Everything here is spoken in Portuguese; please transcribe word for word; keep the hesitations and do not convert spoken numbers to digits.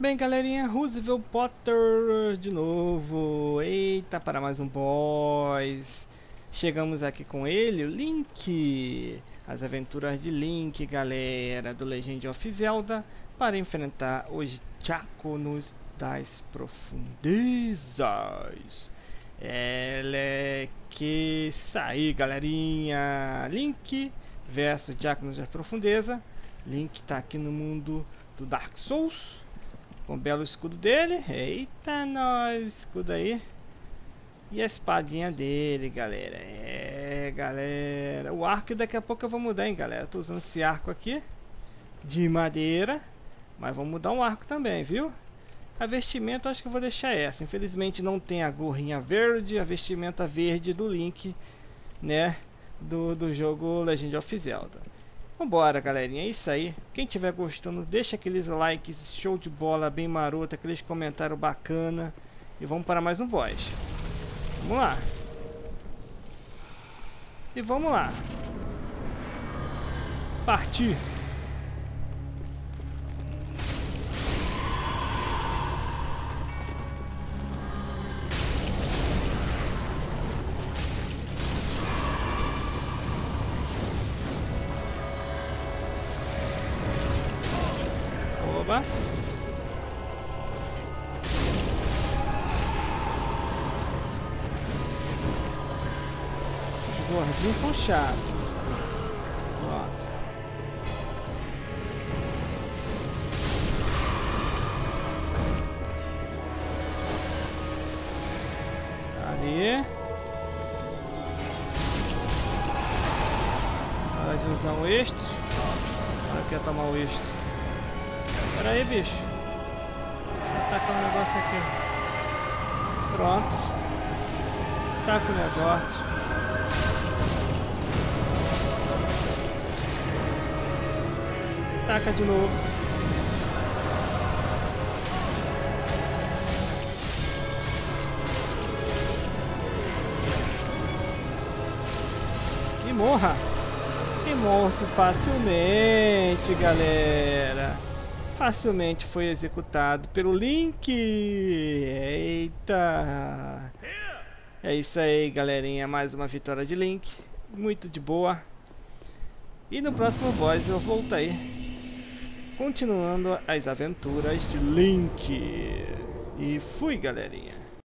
Bem, galerinha, Roosevelt Potter de novo. Eita, para mais um boss. Chegamos aqui com ele, o Link. As aventuras de Link, galera, do Legend of Zelda, para enfrentar os Diáconos das Profundezas. É que sair, galerinha. Link versus Diáconos das Profundezas. Link tá aqui no mundo do Dark Souls, com o belo escudo dele. Eita, nós, escudo aí. E a espadinha dele, galera. É, galera. O arco daqui a pouco eu vou mudar, hein, galera. Tô usando esse arco aqui de madeira, mas vou mudar um arco também, viu? A vestimenta acho que eu vou deixar essa. Infelizmente não tem a gorrinha verde, a vestimenta verde do Link, né? Do, do jogo Legend of Zelda. Vambora, galerinha, é isso aí. Quem tiver gostando, deixa aqueles likes show de bola, bem maroto, aqueles comentários bacana. E vamos para mais um boss. Vamos lá. E vamos lá. Partir. Oba. Esses gordinhos são chatos. Pronto. Ali. Hora de usar um extra. Hora que ia tomar o extra. Pera aí, bicho. Vou tacar um negócio aqui. Pronto. Taca o negócio. Taca de novo. E morra. E morto facilmente, galera. Facilmente foi executado pelo Link. Eita. É isso aí, galerinha. Mais uma vitória de Link. Muito de boa. E no próximo boss eu volto aí, continuando as aventuras de Link. E fui, galerinha.